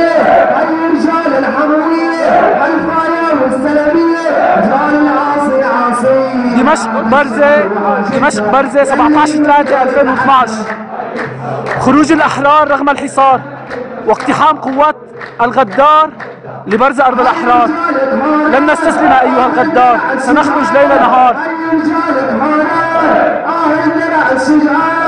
هاي رجال الحموية الفاية والسلمية رجال العاصي عاصي. دمشق برزة 17/3/2012. خروج الأحرار رغم الحصار واقتحام قوات الغدار لبرزة أرض الأحرار. لن نستسلم أيها الغدار، سنخرج ليل نهار.